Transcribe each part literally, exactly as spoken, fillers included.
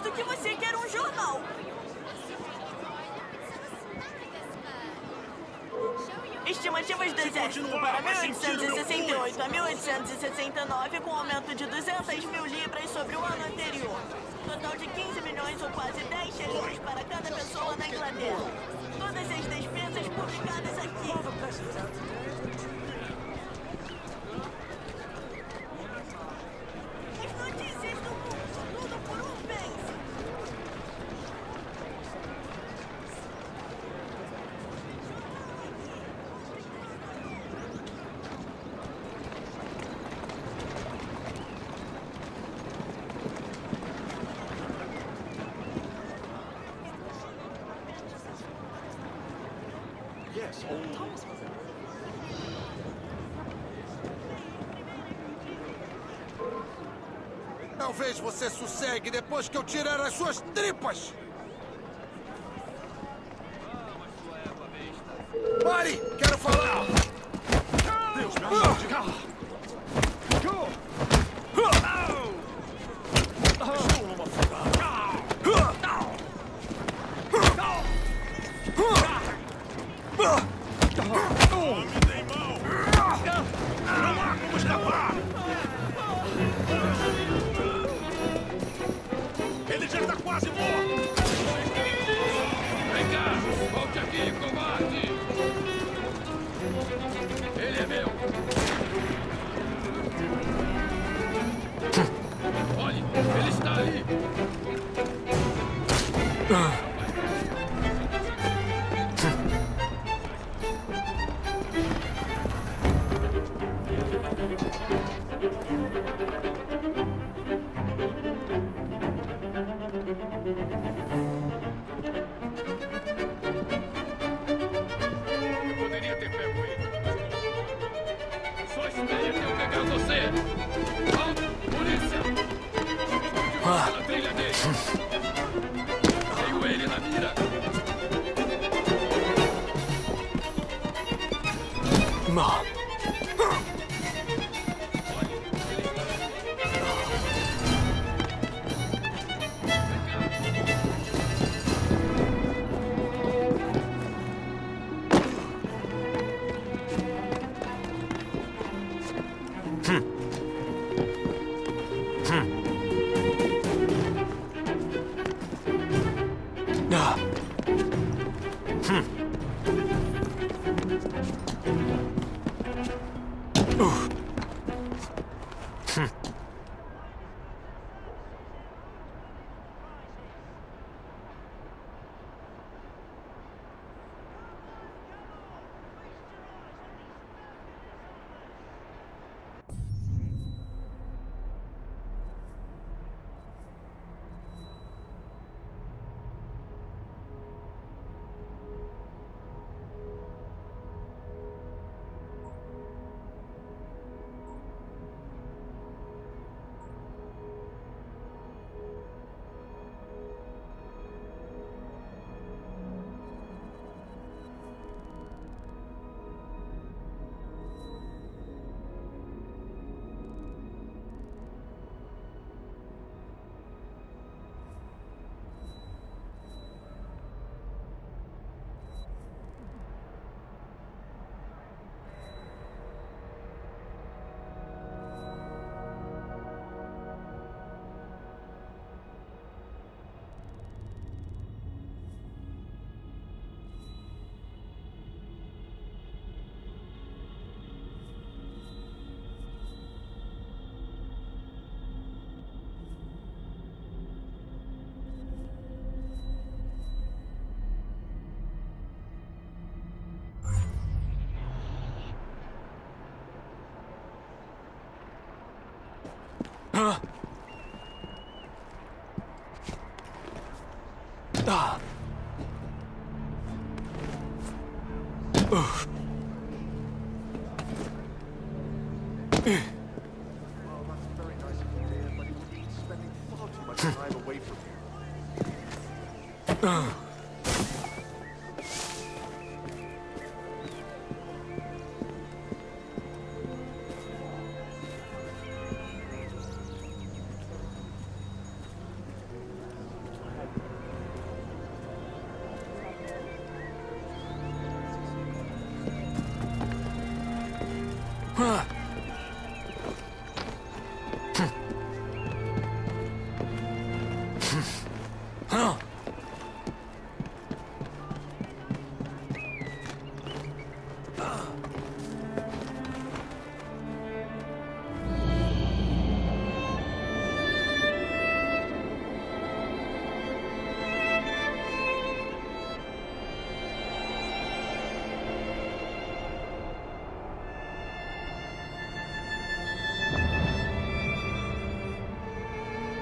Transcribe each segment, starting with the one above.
do que você quer um jornal. Estimativas do exército para mil oitocentos e sessenta e oito a mil oitocentos e sessenta e nove, com aumento de duzentas mil libras sobre o ano anterior. Total de quinze milhões ou quase dez xerifes para cada pessoa na Inglaterra. Todas as despesas publicadas aqui. As notícias do mundo, tudo por um pence. Talvez você sossegue depois que eu tirar as suas tripas! Pare! Quero falar! Deus me ajude! Estou numa furada! Homem tem mão! Não há como escapar! Ele já está quase morto! Vem cá! Volte aqui, covarde! Ele é meu! Olhe, ele está ali! Poderia ter pego ele. Só esperei até eu pegar você. Alto, polícia! Ah. Pela trilha dele. Tenho ele na mira. Não. Ah. Ah. Uh. Uh. Uh.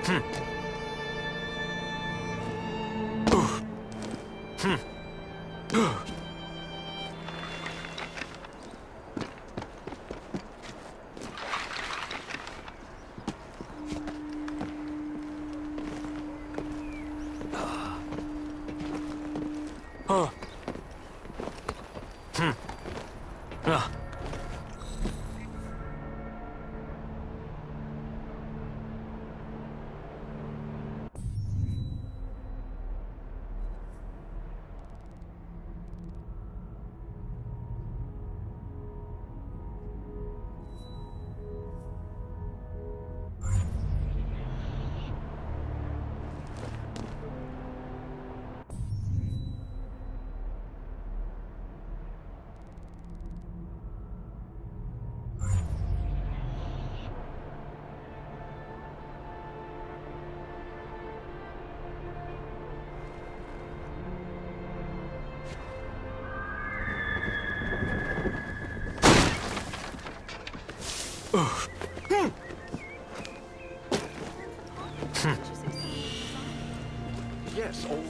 Yes, oh.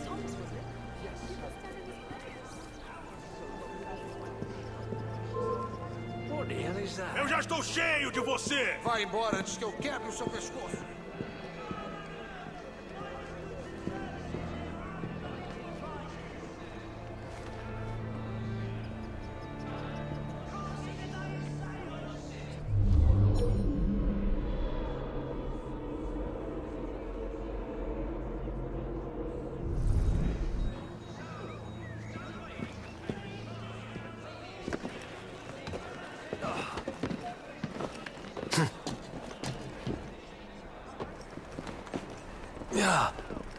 Eu já estou cheio de você! Vai embora antes que eu quebre o seu pescoço. Yeah.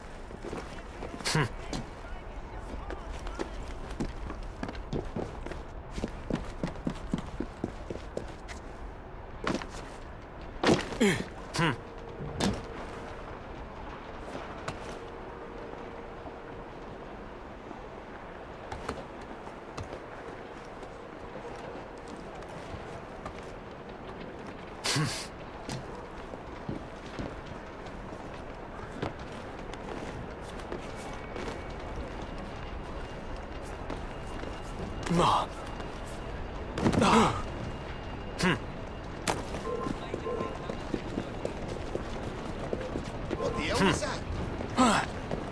Ma. Ah. Hm. Ah.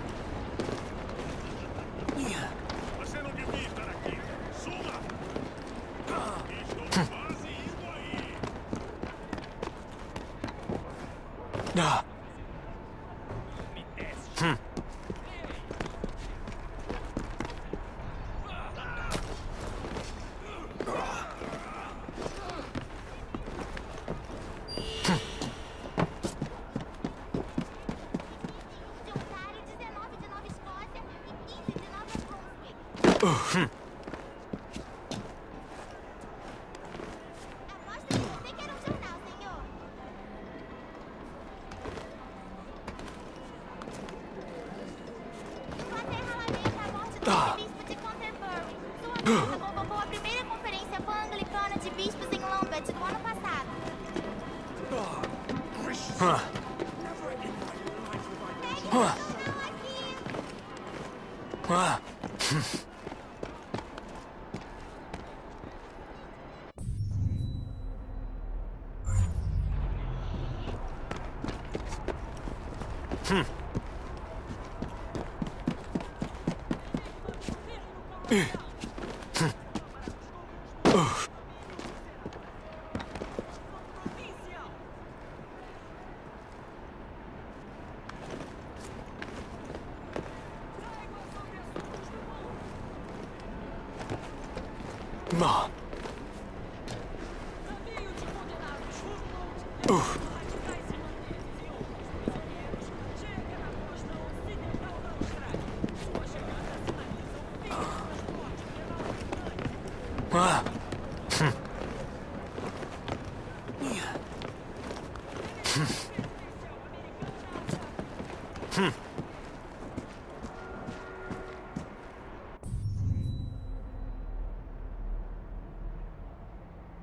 Você não devia estar aqui. Suma! Estou quase indo aí. Ah. Hm. Hm. Ah. Convocou a primeira conferência pan-anglicana de bispos em Lambeth no ano passado. Ah. Ah. Ah. Hm. Hm. Oh. Ma. Oh. Ah. Hm. Hm.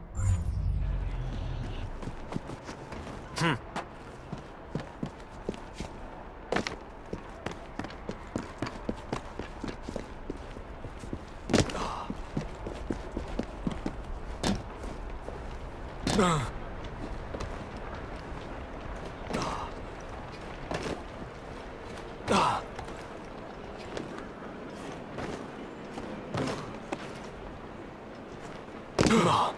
Hm. Ah. Ah. Ah.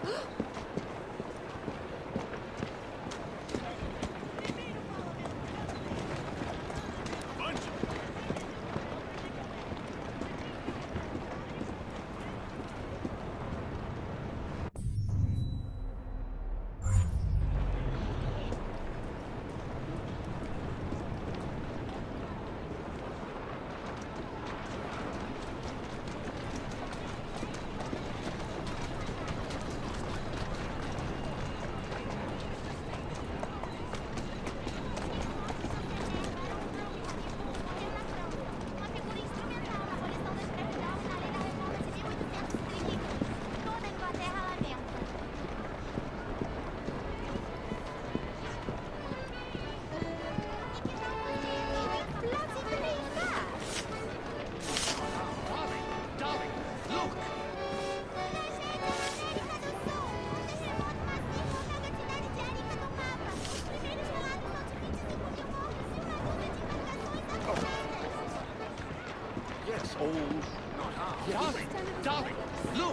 Yes, old, not hard. Darling, darling, look!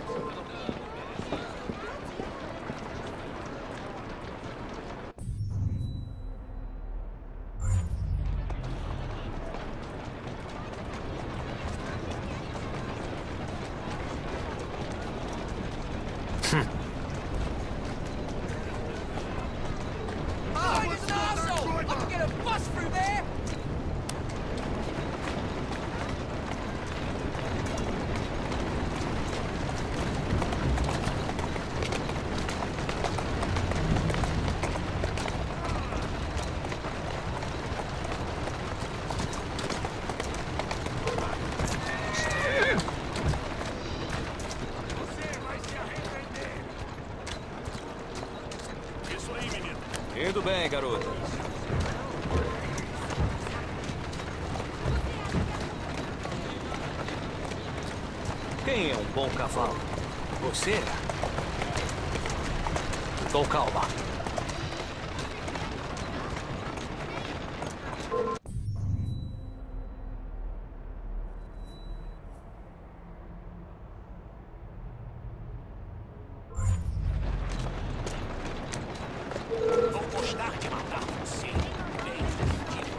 Oh, it's an arsehole! I can get a bus through there! Você vai se arrepender. Isso aí, menino. Indo bem, garota. Quem é um bom cavalo? Você? Com calma. Vou gostar de matar você. Bem divertido.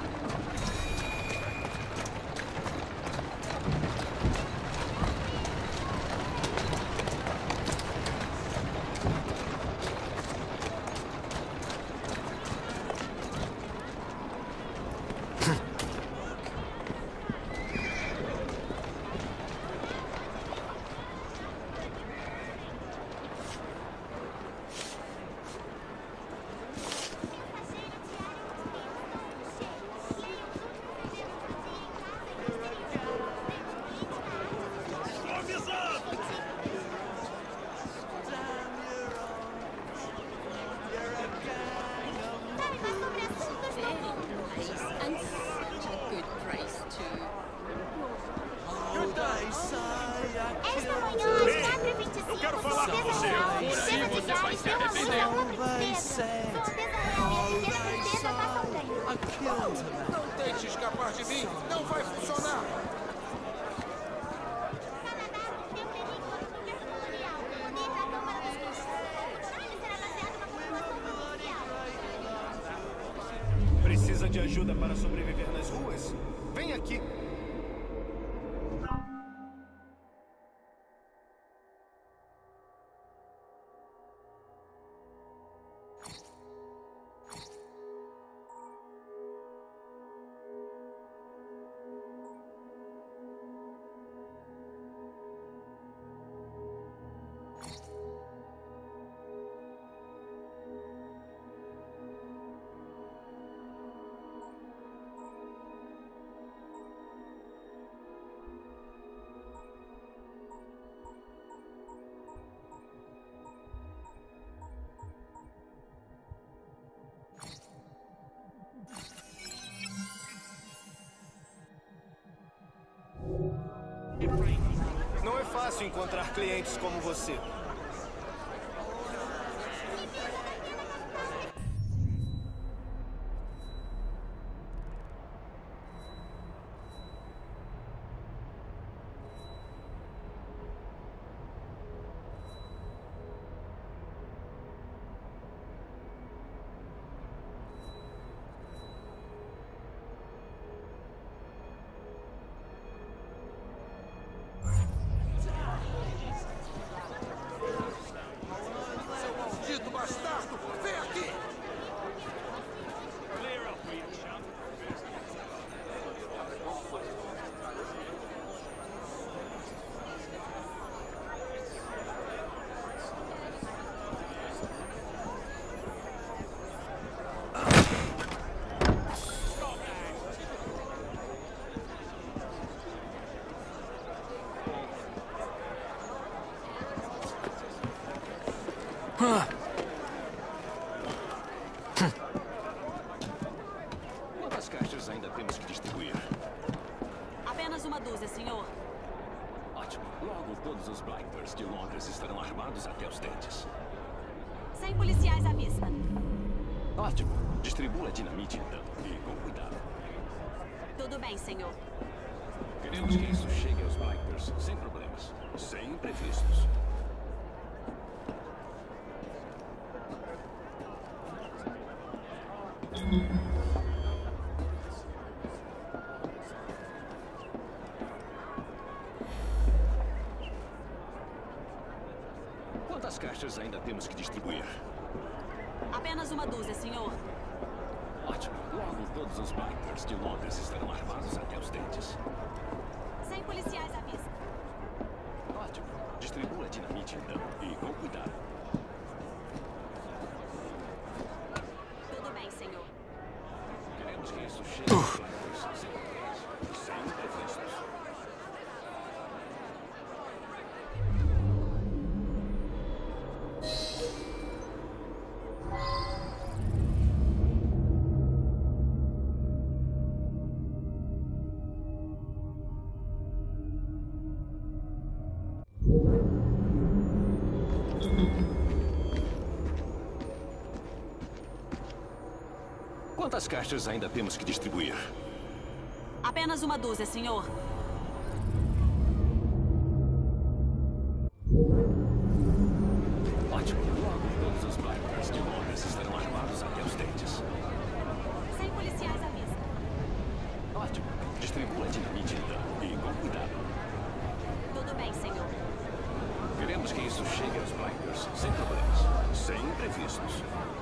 Tô avisando. Sabe mais sobre assuntos do mundo? And such a good price, too. Esta manhã, às quatro e vinte e cinco, Eu quero sua falar com você. desonrada Por aí defesa de você vai Gales se deu uma arrepender. surra na princesa. Sua desonrada defesa da Saldanha. Não tente escapar de mim. Não vai funcionar. Canadá rompeu o enigma do governo colonial. O poder da Câmara dos Comuns. O controle será baseado na população potencial. Precisa de ajuda para sobreviver nas ruas? Vem aqui. Não é fácil encontrar clientes como você. Quantas caixas ainda temos que distribuir? Apenas uma dúzia, senhor. Ótimo. Logo todos os Blighters de Londres estarão armados até os dentes. Sem policiais à vista. Ótimo. Distribua a dinamite então, e com cuidado. Tudo bem, senhor. Queremos que isso chegue aos Blighters sem problemas, sem imprevistos. Quantas caixas ainda temos que distribuir? Apenas uma dúzia, senhor. Ótimo. Logo todos os Blighters de Londres estarão armados até os dentes. Sem policiais à vista. Ótimo. Distribua a dinamite então, e com cuidado. Tudo bem, senhor. Queremos que isso chegue aos Blighters sem problemas, sem imprevistos. Quantas caixas ainda temos que distribuir? Apenas uma dúzia, senhor. Ótimo. Logo todos os Blighters de Londres estarão armados até os dentes. Sem policiais à vista. Ótimo. Distribua a dinamite então, e com cuidado. Tudo bem, senhor. Queremos que isso chegue aos Blighters sem problemas, sem imprevistos.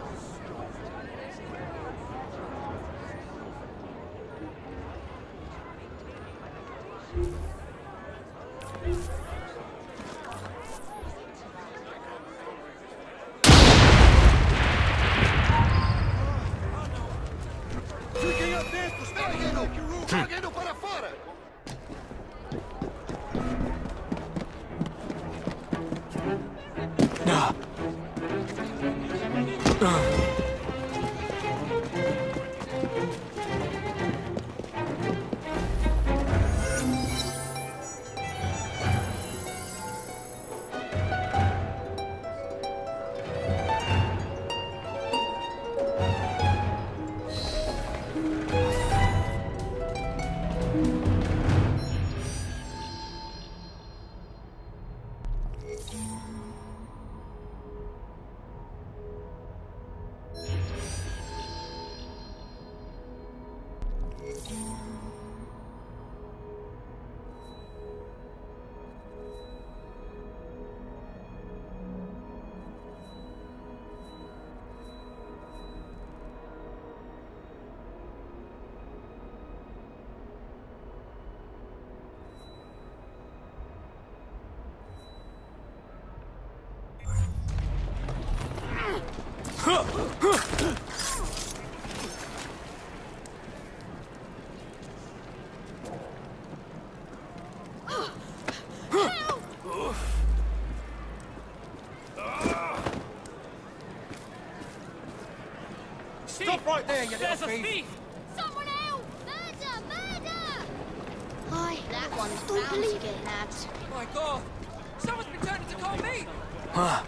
Fiquem atentos! Peguem-no! Peguem-no para fora! Ah. Ah. Stop right there, you little thief! Someone help! Murder! Murder! Hi, that one's bound to get nabbed. My God! Someone's pretending to call me! Ah.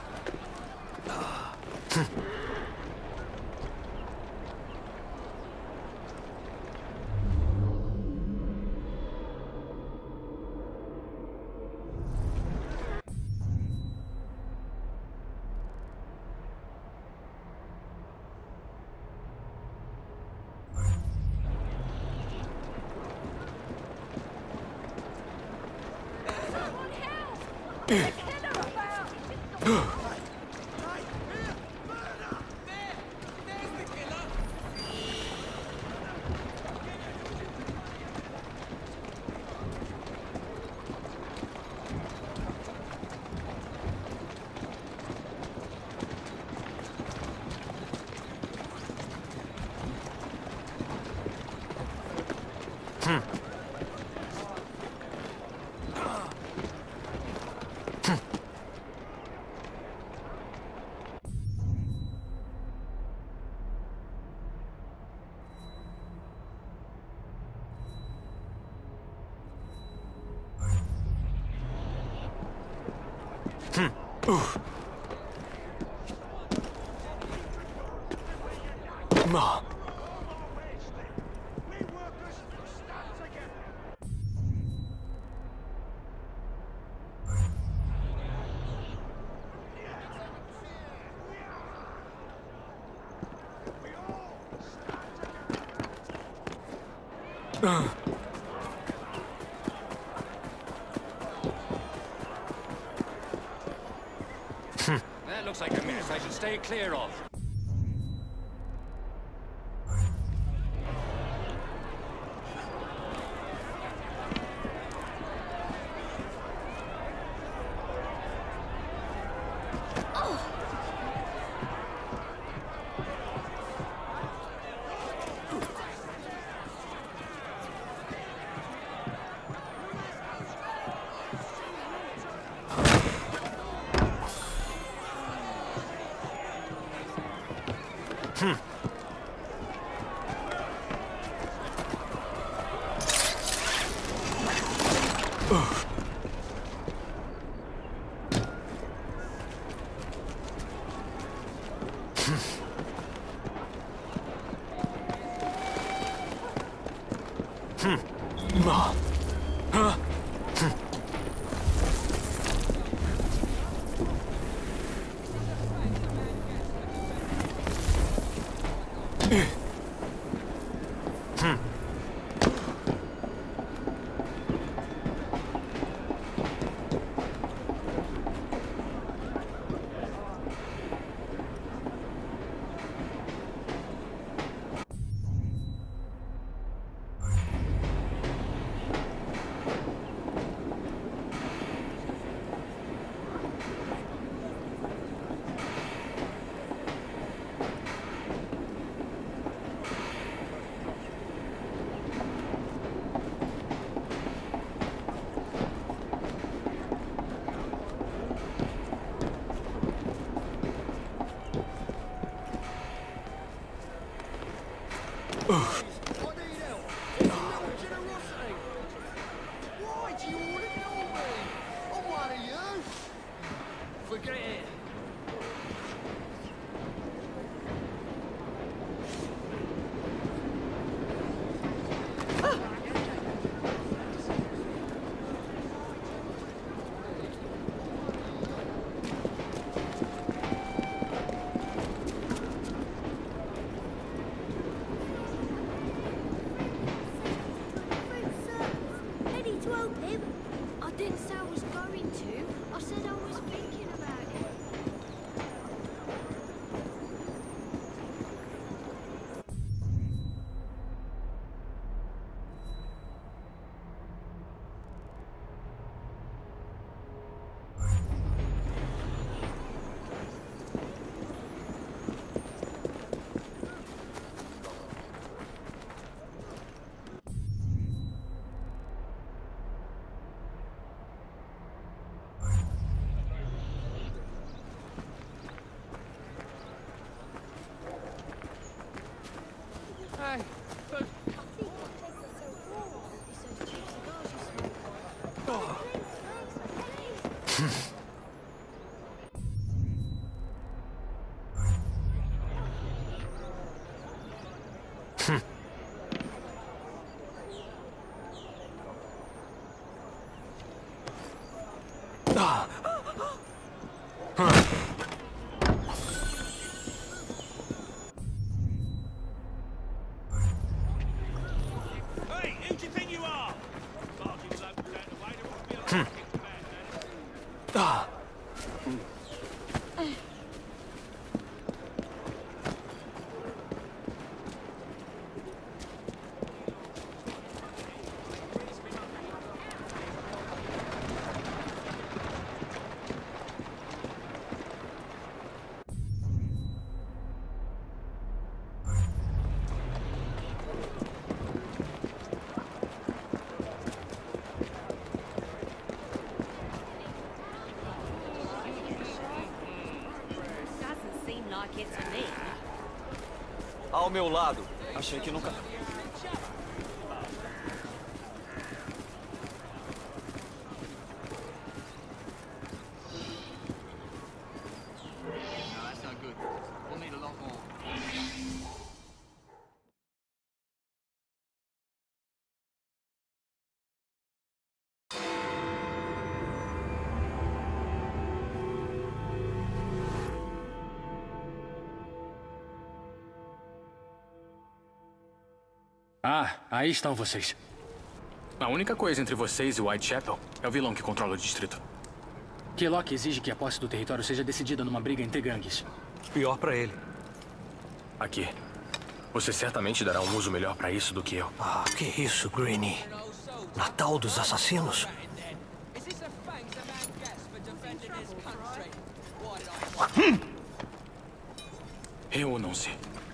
Hmm. Hum. Uh. Ma. Uh. That looks like a mess I should stay clear of. Hmm. Ugh. Hmm. Ma. Huh? Hmm. Hmm. Ugh. Forget it. Ready to help him? I didn't say I was going to. I said I was thinking about it. Hey, but Ah. Huh. Hey, who do you think you are? Barking locals out the way, there wouldn't be a lot of kicks back, Ah. Ao meu lado. Achei que nunca... Ah, aí estão vocês. A única coisa entre vocês e Whitechapel é o vilão que controla o distrito. Keylock exige que a posse do território seja decidida numa briga entre gangues. Pior pra ele. Aqui. Você certamente dará um uso melhor pra isso do que eu. Ah, que isso, Greenie? Natal dos assassinos? Reúnam-se.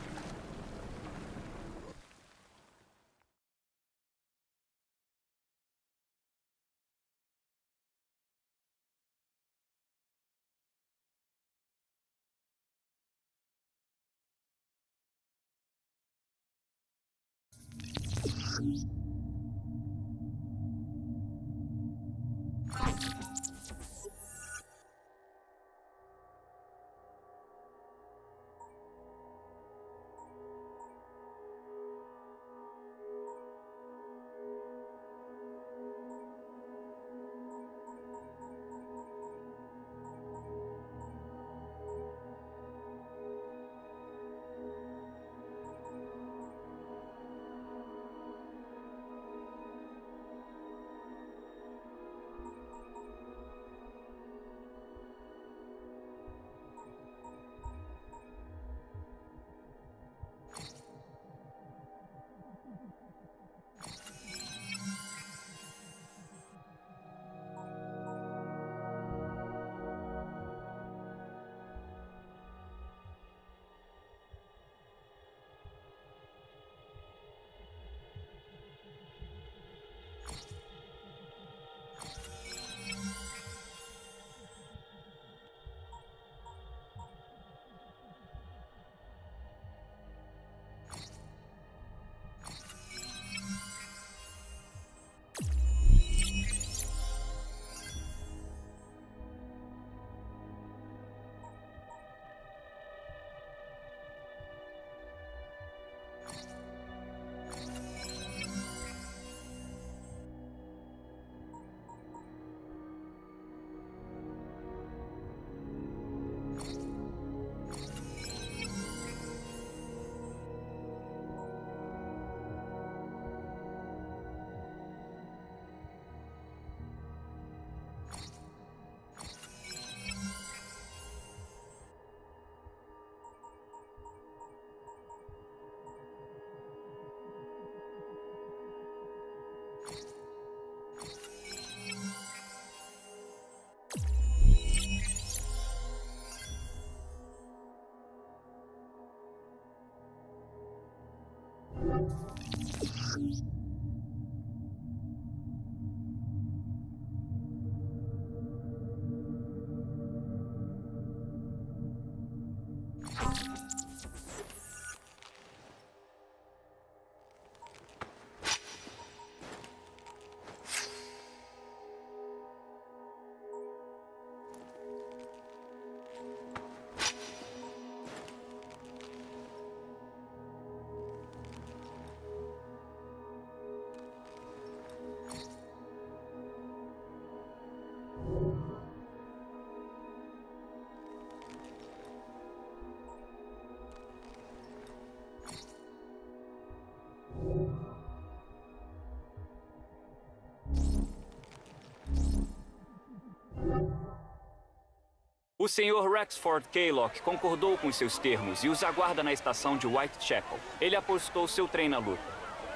O senhor Rexford Keylock concordou com seus termos e os aguarda na estação de Whitechapel. Ele apostou seu trem na luta.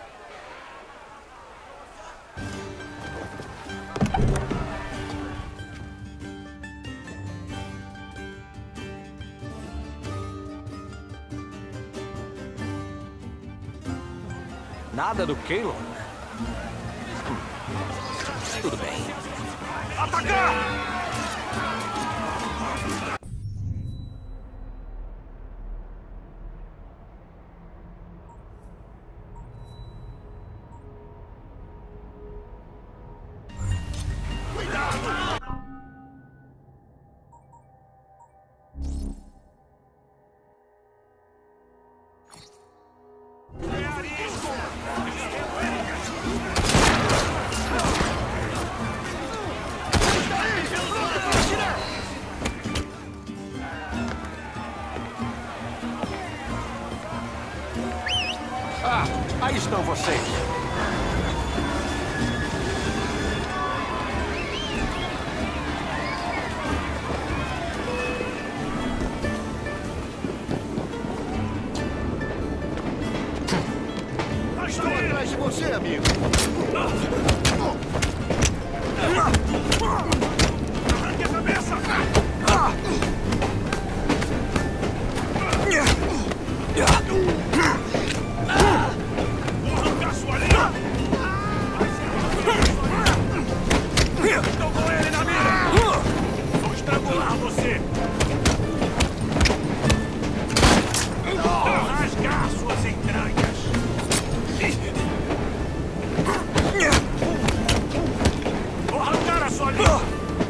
Nada do Keylock? Hum. Tudo bem. Atacar! Aí estão vocês. Estou atrás de você, amigo. Arranque a cabeça! Vou arrancar sua língua! Estou com ele na mira! Vou estrangular você! Vou rasgar suas entranhas! Vou arrancar a sua língua!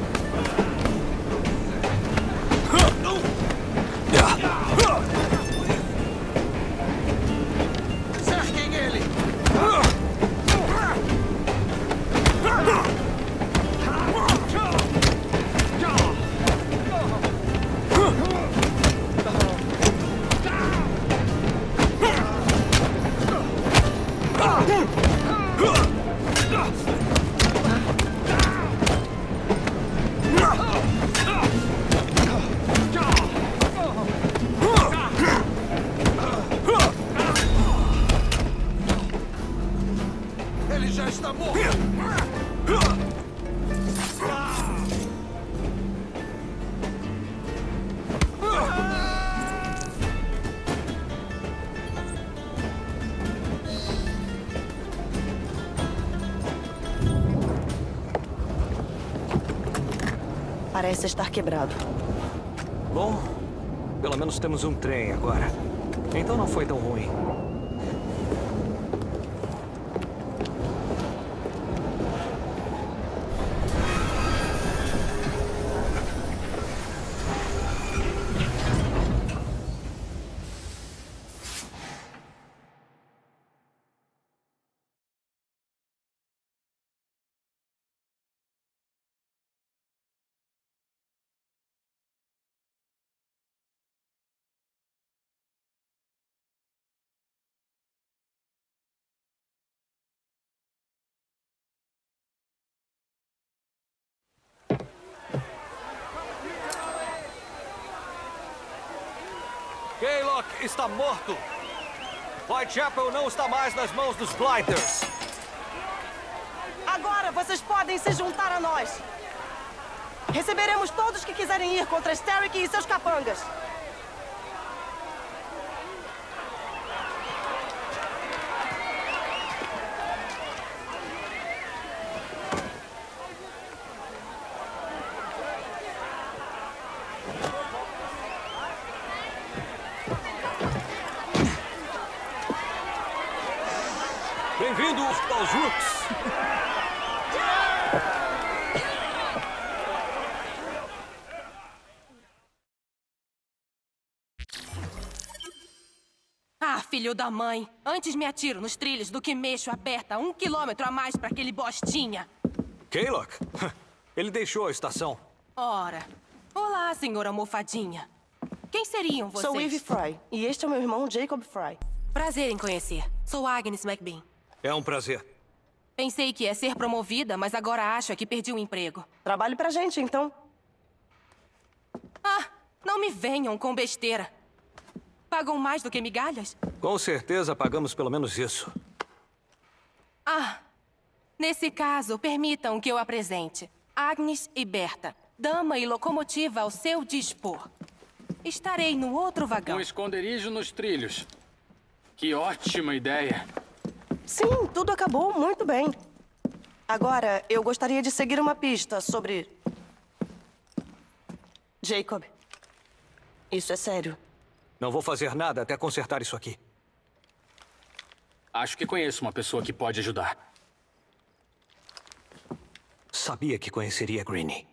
Cerquem ele! Ele já está morto! Parece estar quebrado. Bom, pelo menos temos um trem agora. Então não foi tão ruim. Kaylock está morto. Whitechapel não está mais nas mãos dos Blighters. Agora vocês podem se juntar a nós. Receberemos todos que quiserem ir contra Starrick e seus capangas. Bem-vindos aos Rooks. Ah, filho da mãe. Antes me atiro nos trilhos do que mexo aberta um quilômetro a mais pra aquele bostinha. Kaylock? Ele deixou a estação. Ora. Olá, senhora mofadinha. Quem seriam vocês? Sou Eve Fry e este é meu irmão Jacob Fry. Prazer em conhecer. Sou Agnes McBean. É um prazer. Pensei que ia ser promovida, mas agora acho que perdi o emprego. Trabalhe pra gente, então. Ah, não me venham com besteira. Pagam mais do que migalhas? Com certeza pagamos pelo menos isso. Ah, nesse caso, permitam que eu apresente. Agnes e Berta, dama e locomotiva ao seu dispor. Estarei no outro vagão. Um esconderijo nos trilhos. Que ótima ideia. Sim, tudo acabou muito bem. Agora, eu gostaria de seguir uma pista sobre... Jacob. Isso é sério. Não vou fazer nada até consertar isso aqui. Acho que conheço uma pessoa que pode ajudar. Sabia que conheceria Greenie.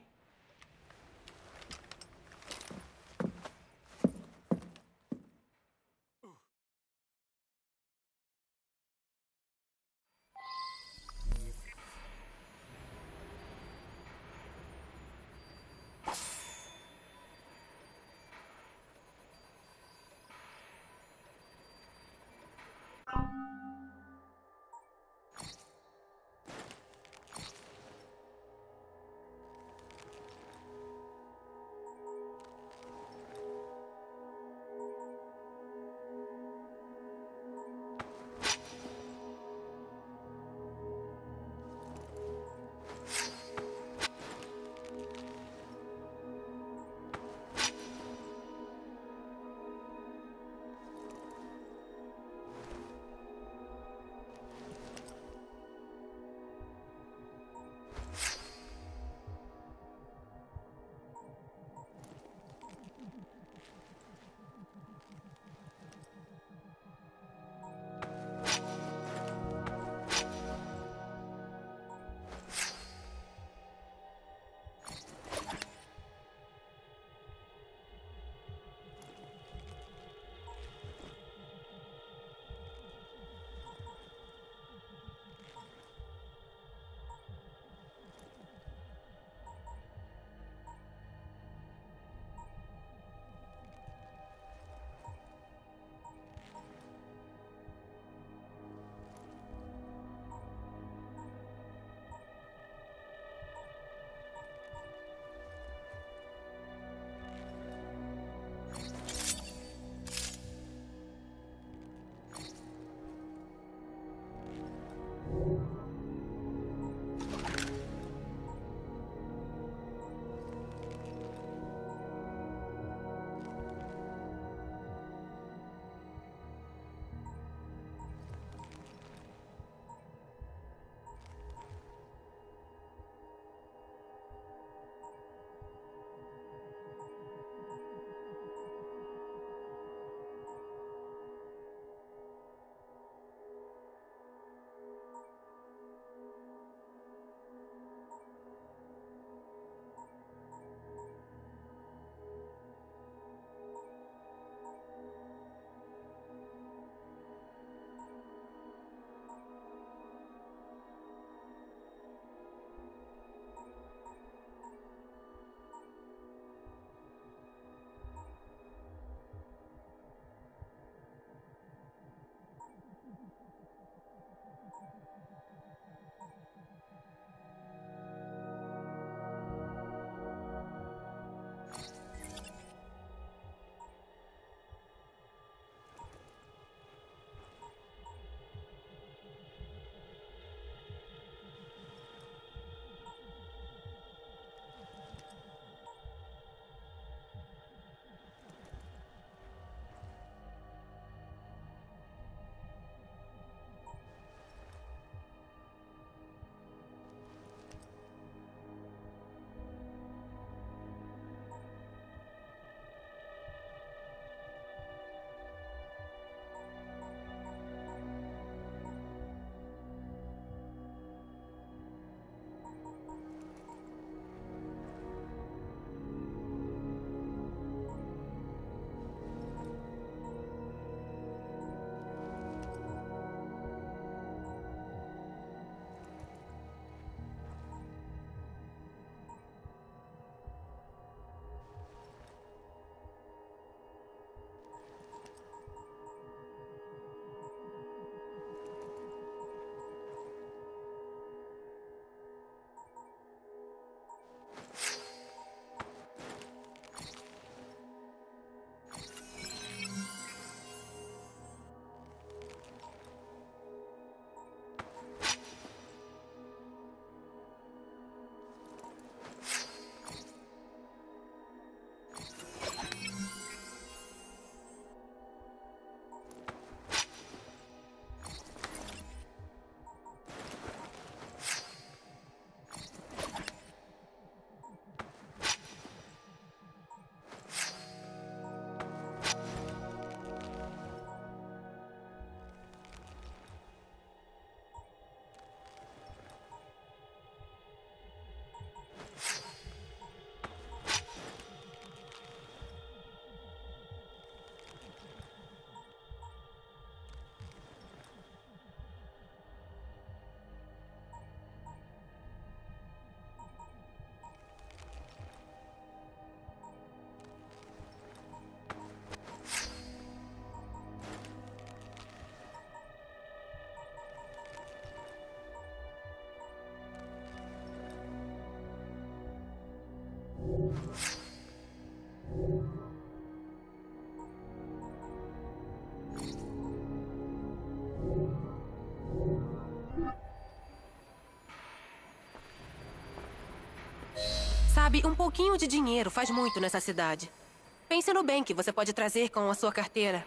Sabe, um pouquinho de dinheiro faz muito nessa cidade. Pense no bem que você pode trazer com a sua carteira.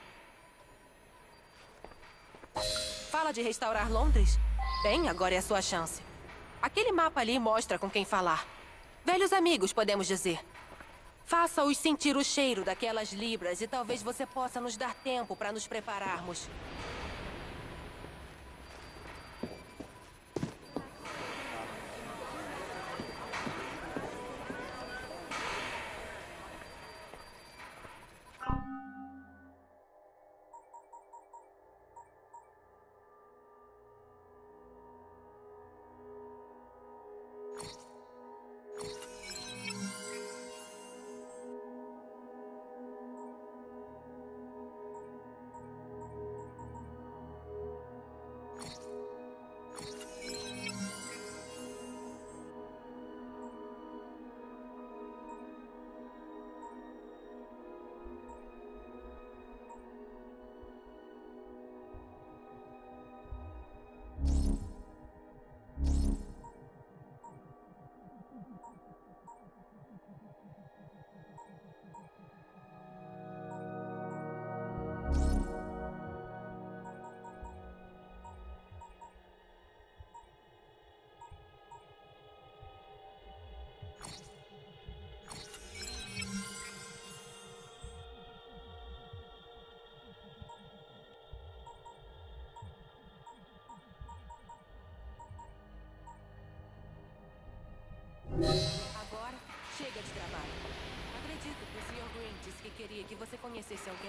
Fala de restaurar Londres? Bem, agora é a sua chance. Aquele mapa ali mostra com quem falar. Velhos amigos, podemos dizer. Faça-os sentir o cheiro daquelas libras e talvez você possa nos dar tempo para nos prepararmos. Agora, chega de trabalho. Acredito que o senhor Green disse que queria que você conhecesse alguém.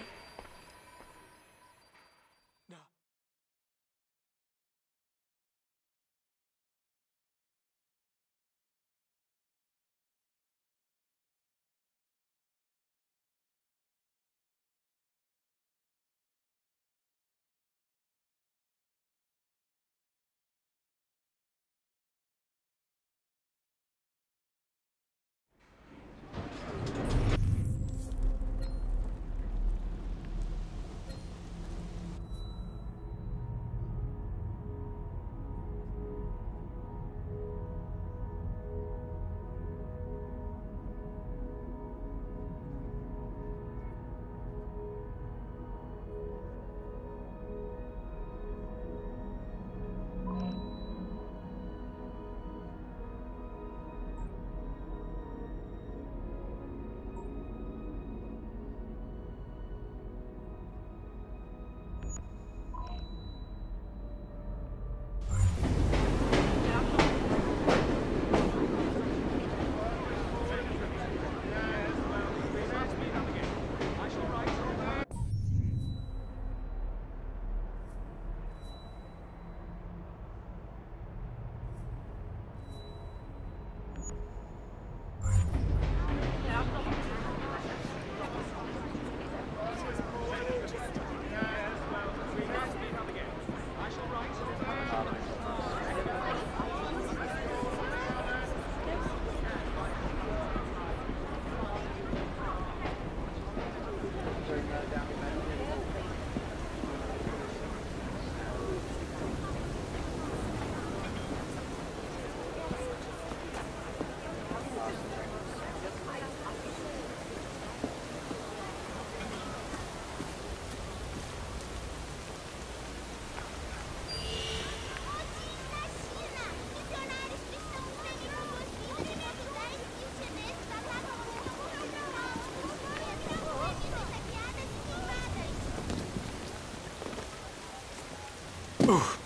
Uh.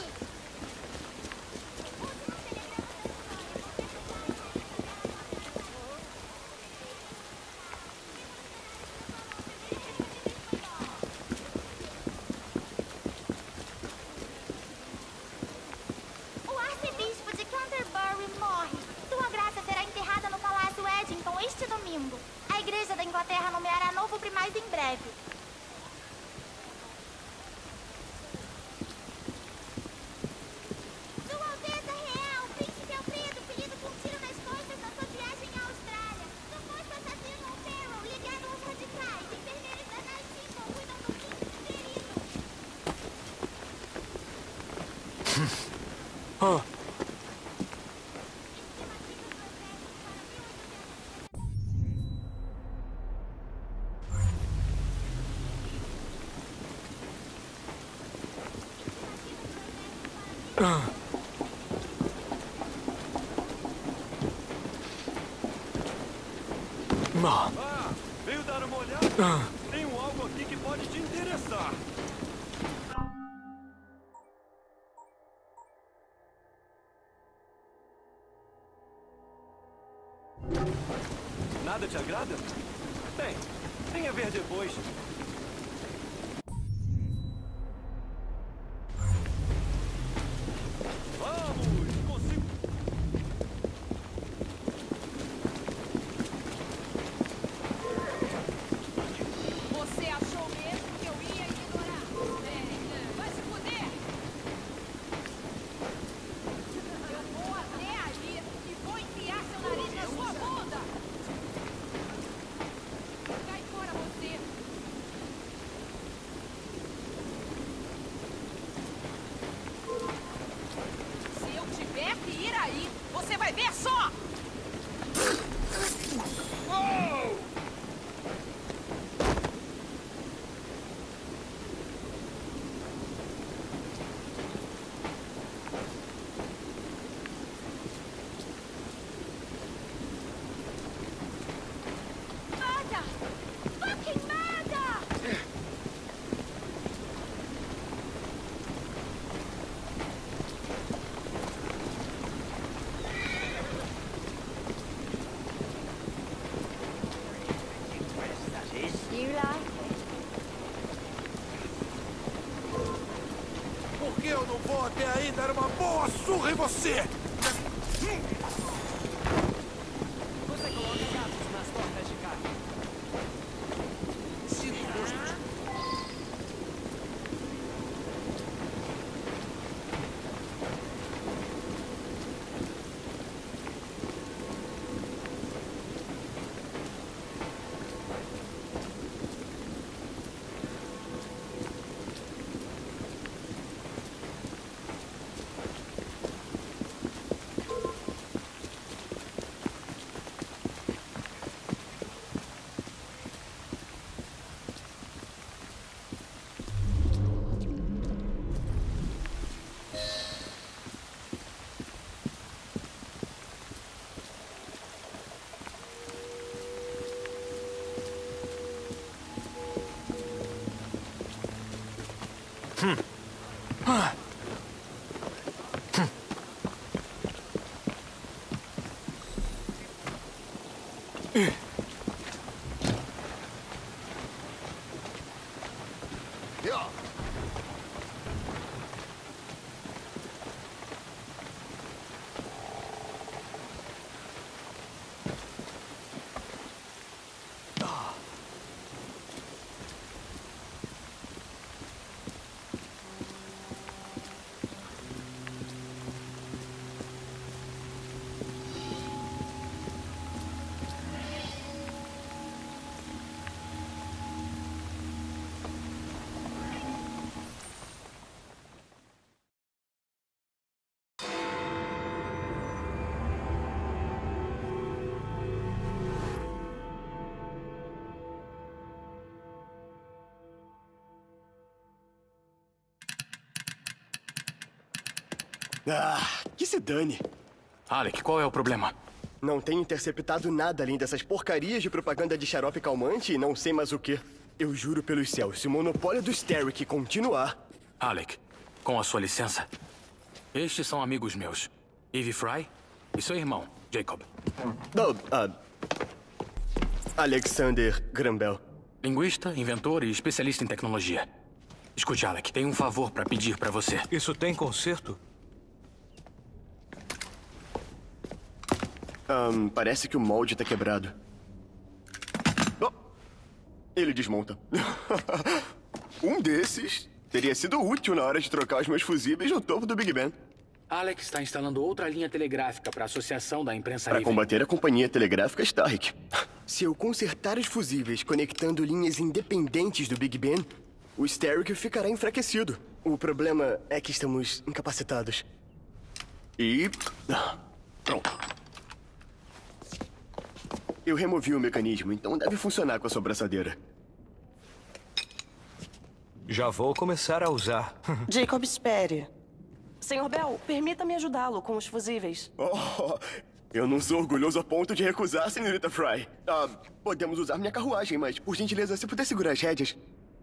O arcebispo de Canterbury morre. Sua graça será enterrada no Palácio Eddington este domingo. A Igreja da Inglaterra nomeará novo primaz em breve. Ah. Ah. Ah, veio dar uma olhada? Ah. Tem um algo aqui que pode te interessar. Nada te agrada? Bem, venha ver depois. Vamos, consigo. Você achou mesmo que eu ia ignorar? É, vai se fuder! Eu vou até ali e vou enfiar seu nariz na sua bunda! Cai fora você! Se eu tiver que ir aí, você vai ver só! Oh! Nada! Fucking nada! Por que eu não vou até aí dar uma boa surra em você? Você coloca gatos nas tortas de carne. Sinto o gosto de... Hum. Ah. Hum. Eh. Yeah. Ah, que se dane. Alec, qual é o problema? Não tenho interceptado nada além dessas porcarias de propaganda de xarope calmante e não sei mais o quê. Eu juro pelos céus, se o monopólio do Steric continuar... Alec, com a sua licença, estes são amigos meus. Eve Fry e seu irmão, Jacob. Oh, ah... Alexander Graham Bell. Linguista, inventor e especialista em tecnologia. Escute, Alec, tem um favor pra pedir pra você. Isso tem conserto? Um, parece que o molde tá quebrado. Oh, ele desmonta. Um desses teria sido útil na hora de trocar os meus fusíveis no topo do Big Ben. Alex está instalando outra linha telegráfica para a Associação da Imprensa Para Livre. combater a companhia telegráfica Starrick. Se eu consertar os fusíveis conectando linhas independentes do Big Ben, o Starrick ficará enfraquecido. O problema é que estamos incapacitados. E... pronto. Eu removi o mecanismo, então deve funcionar com a sua braçadeira. Já vou começar a usar. Jacob, espere. senhor Bell, permita-me ajudá-lo com os fusíveis. Oh, eu não sou orgulhoso a ponto de recusar, senhorita Fry. Ah, podemos usar minha carruagem, mas, por gentileza, se puder segurar as rédeas.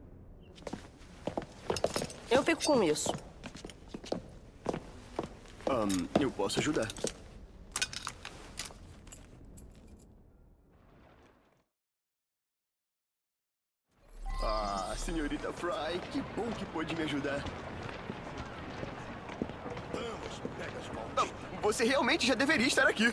Eu fico com isso. Um, eu posso ajudar. Ah, senhorita Fry, que bom que pôde me ajudar. Vamos, pega as mãos. Ah, você realmente já deveria estar aqui.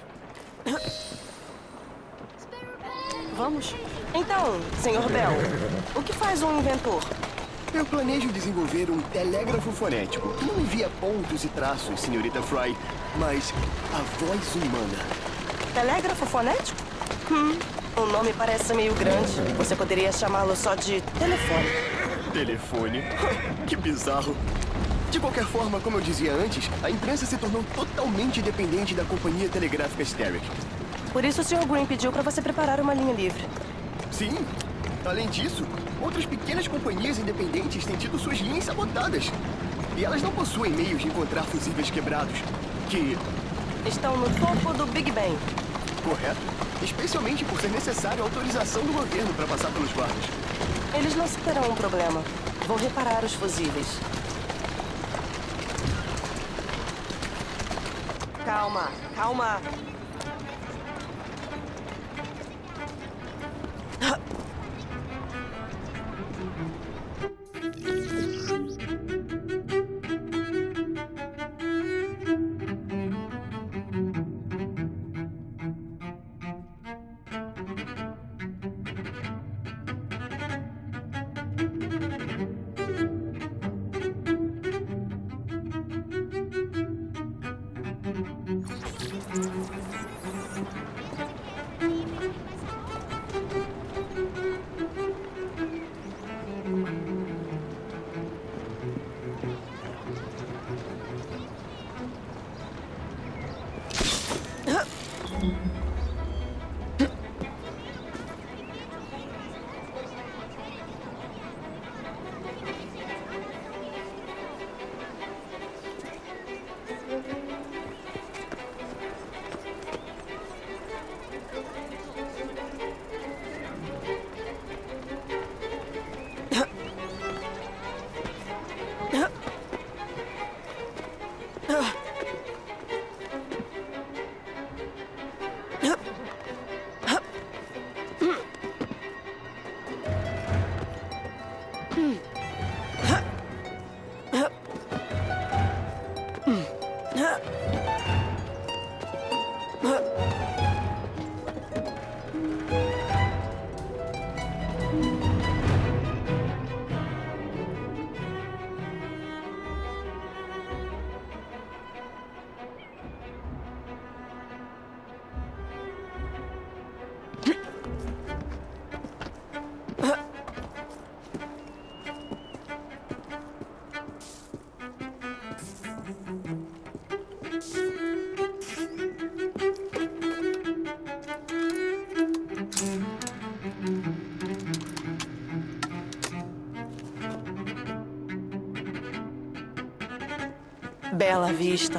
Vamos? Então, senhor Bell, o que faz um inventor? Eu planejo desenvolver um telégrafo fonético que não envia pontos e traços, senhorita Fry, mas a voz humana. Telégrafo fonético? Hum, o nome parece meio grande. Você poderia chamá-lo só de telefone. Telefone? Que bizarro. De qualquer forma, como eu dizia antes, a imprensa se tornou totalmente dependente da companhia telegráfica Steric. Por isso o senhor Green pediu para você preparar uma linha livre. Sim. Além disso, outras pequenas companhias independentes têm tido suas linhas sabotadas. E elas não possuem meios de encontrar fusíveis quebrados, que... estão no topo do Big Ben. Correto. Especialmente por ser necessário a autorização do governo para passar pelos guardas. Eles não terão um problema. Vou reparar os fusíveis. Calma, calma. Bela vista.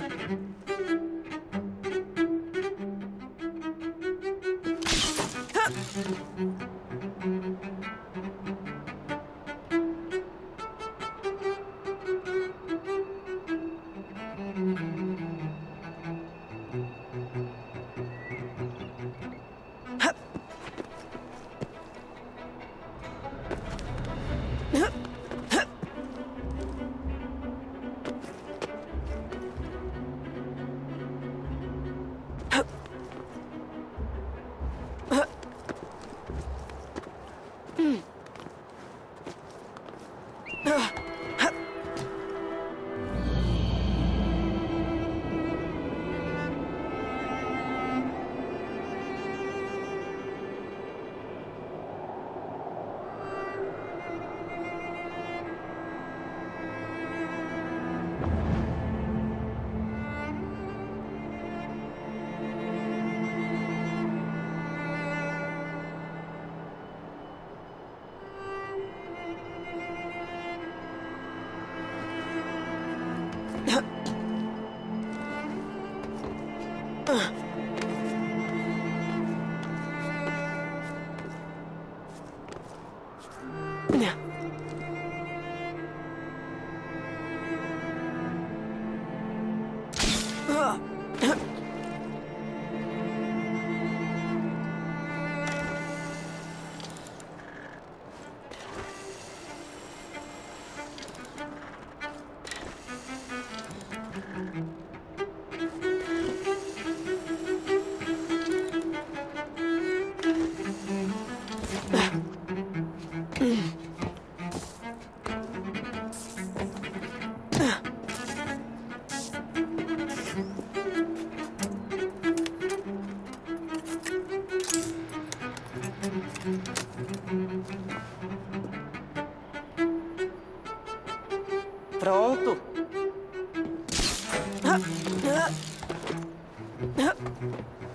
Pronto.